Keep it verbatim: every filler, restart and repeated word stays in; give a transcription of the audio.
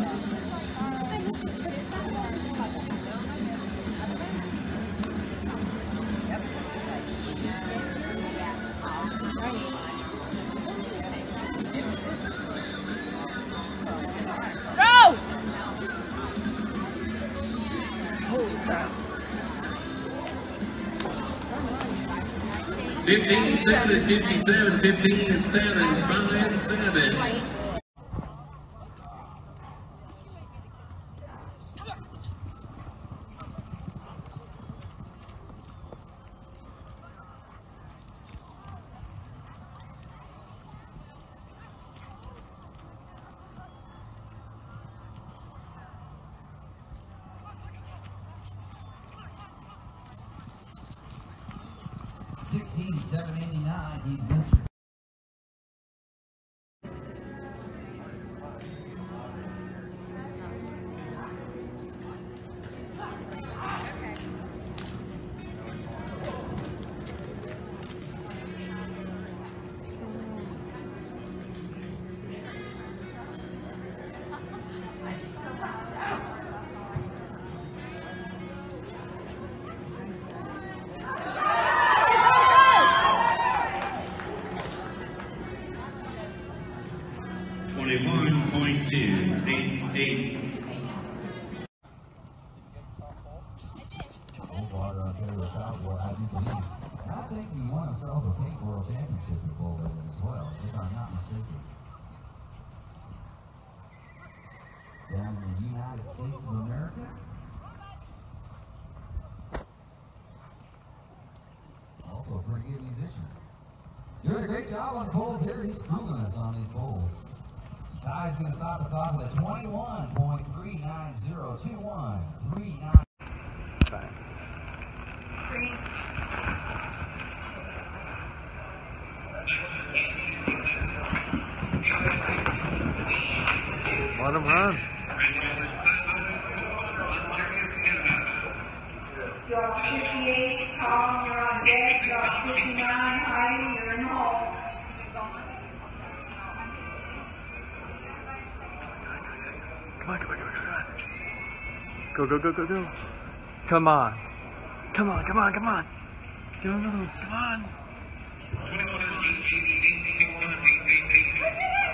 Fifteen, seven, fifty-seven, fifteen, and seven, five and seven. sixteen, seven eighty-nine, he's Mister twenty-one point two eight eight. I think he won himself a pink world championship at bull riding as well, if I'm not mistaken. Down in the United States of America. Also a pretty good musician. Doing a great job on the poles here. He's schooling us on these poles. Ty's going to stop the clock with a twenty-one point three nine zero two one three nine. Let him run. You're fifty-eight, Tom, you're on deck. You're fifty-nine, Heidi, you're in the hole. Come on, come on, come on, come on. Go, go, go, go, go. Come on. Come on, come on, come on. Go, come on. twenty-one, eight eight eight, eight one, eight eight eight.